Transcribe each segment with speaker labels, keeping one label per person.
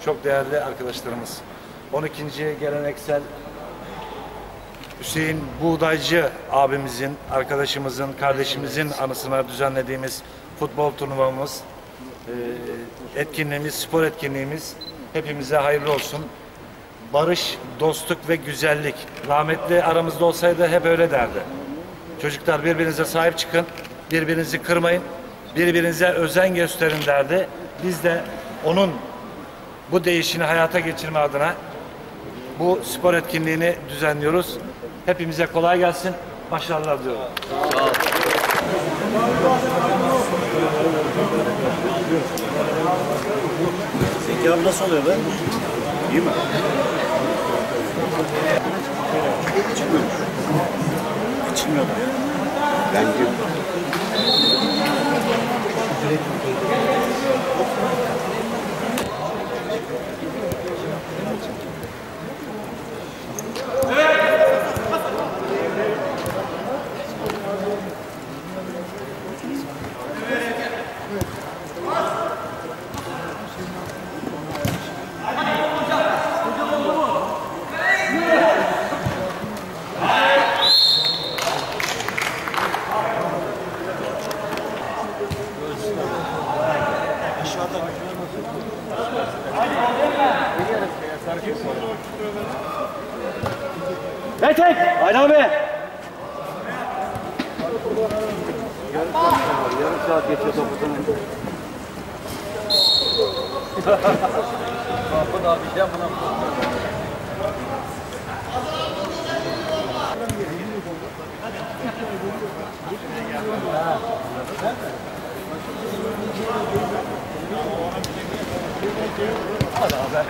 Speaker 1: çok değerli arkadaşlarımız. 12. geleneksel Hüseyin Buğdaycı abimizin, arkadaşımızın, kardeşimizin anısına düzenlediğimiz futbol turnuvamız, etkinliğimiz, spor etkinliğimiz hepimize hayırlı olsun. Barış, dostluk ve güzellik. Rahmetli aramızda olsaydı hep öyle derdi. Çocuklar birbirinize sahip çıkın, birbirinizi kırmayın, birbirinize özen gösterin derdi. Biz de onun bu değişini hayata geçirme adına bu spor etkinliğini düzenliyoruz. Hepimize kolay gelsin, başarılar diliyorum. Sağ olun.
Speaker 2: Zeki abi nasıl oluyor be? İyi mi? İçilmiyor mu? İçilmiyor mu? Bence.
Speaker 3: Betek! Aynen abi!
Speaker 2: Yarım saat geçiyor topuktan önce.
Speaker 3: Bu da bir şey buna. Hadi abi.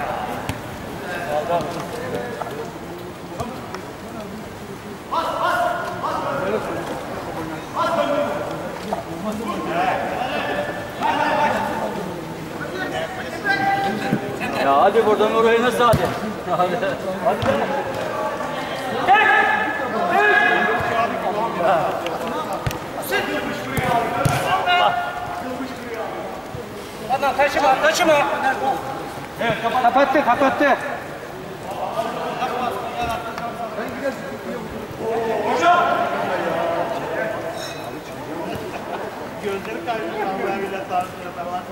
Speaker 3: Ya hadi buradan oraya nasıl hadi? Hadi. Hadi be.
Speaker 4: Adam taşıma, taşıma.
Speaker 3: Evet, kapattı, kapattı.
Speaker 4: Gözleri kaybediyor. Ben bile tartıyor.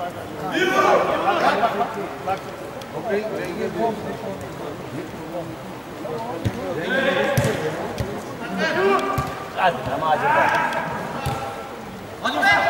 Speaker 4: Bak.
Speaker 3: Hadi ama acaba.
Speaker 4: Hadi be.